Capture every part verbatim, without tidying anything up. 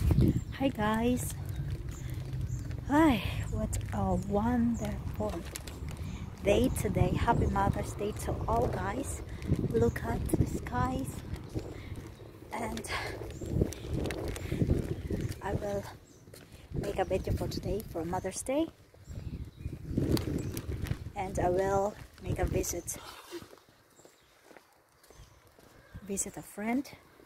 Hi guys. Hi, what a wonderful day today. Happy Mother's Day to all guys. Look at the skies. And I will make a video for today for Mother's Day. And I will make a visit. Visit a friend.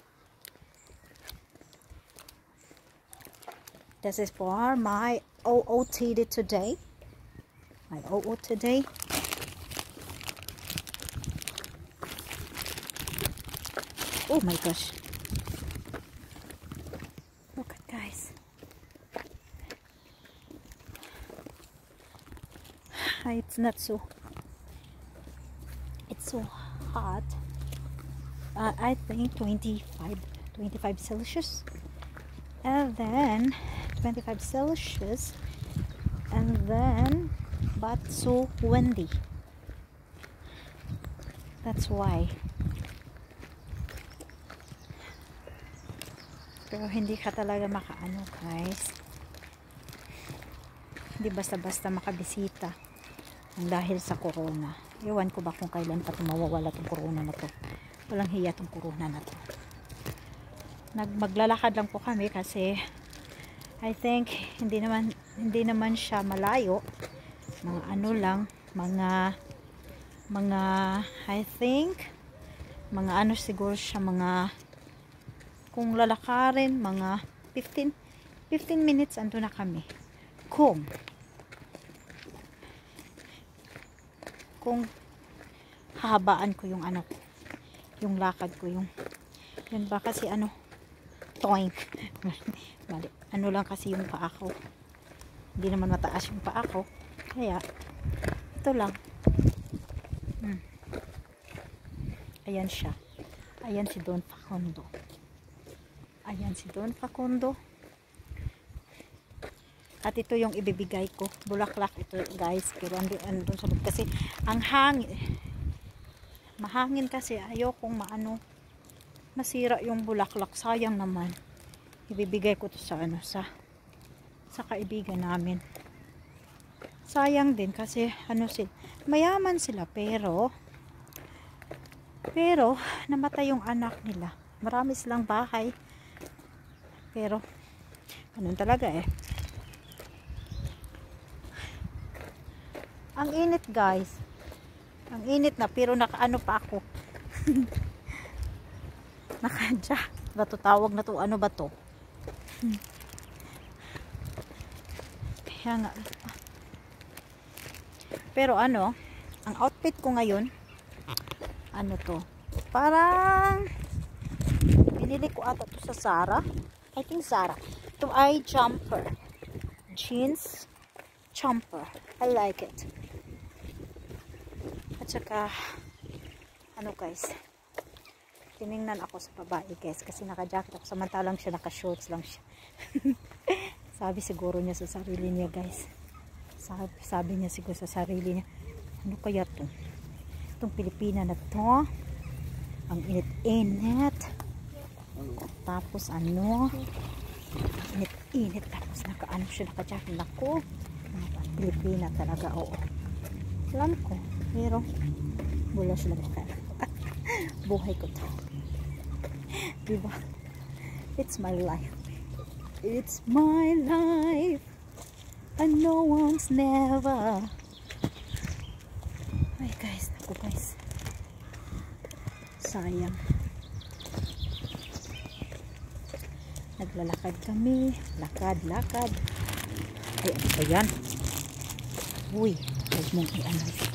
This is for my O O T D today. My O O today. Oh my gosh. Look at guys. It's not so. It's so hot. Uh, I think twenty-five, twenty-five Celsius. And then twenty-five Celsius, and then but so windy. That's why. Pero hindi ka talaga makaano guys, hindi basta-basta makabisita dahil sa corona. Iwan ko ba kung kailan pa mawawala tong corona na to. Walang hiya tong corona na to. Nagmaglalakad lang po kami kasi I think hindi naman hindi naman siya malayo, mga ano lang, mga mga I think mga ano siguro siya, mga kung lalakarin mga fifteen minutes ando na kami, kung kung hahabaan ko yung ano, yung lakad ko, yung yun ba kasi ano, toink. Mali. Ano lang kasi yung paa ko. Hindi naman mataas yung paa ko. Kaya, ito lang. Hmm. Ayan siya. Ayan si Don Facundo. Ayan si Don Facundo. At ito yung ibibigay ko. Bulaklak ito guys. Pero ando, ando sa loob kasi ang hangin. Mahangin kasi. Ayokong maano. Masira yung bulaklak. Sayang naman. Ibibigay ko to sa ano, sa sa kaibigan namin. Sayang din kasi ano sila, mayaman sila pero pero namatay yung anak nila. Marami silang bahay. Pero ano talaga eh. Ang init guys. Ang init na pero nakaano pa ako. Nakadya. Ba to tawag na to? Ano ba to? Hmm. Kaya nga. Pero ano, ang outfit ko ngayon, ano to? Parang binili ko ata to sa Zara. I think Zara. Ito ay jumper. Jeans jumper. I like it. At saka ano guys, tiningnan ako sa babae guys kasi naka-jacket ako, samantalang siya naka-shorts lang siya. Sabi siguro niya sa sarili niya guys, sabi, sabi niya siguro sa sarili niya, ano kaya to, itong Pilipina na to, ang init-init, tapos ano, init-init, tapos naka-ano siya, naka-jacket ako, Pilipina talaga, oo, alam ko, pero wala siya lang kaya. Buhay ko to. Diba? It's my life. It's my life. And no one's never. Ay guys, naku guys. Sayang. Naglalakad kami. Lakad, lakad. Ay, ano ba yan? Uy, huwag mong i-ano.